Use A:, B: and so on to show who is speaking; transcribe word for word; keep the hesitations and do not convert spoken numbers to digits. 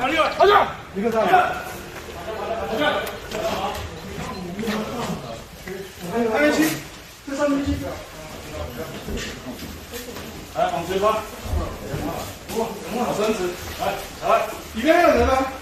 A: 打六，好去，一个上来，好去，好，安全区，这上面去，来往前方，往伸直，来来，里面还有人吗？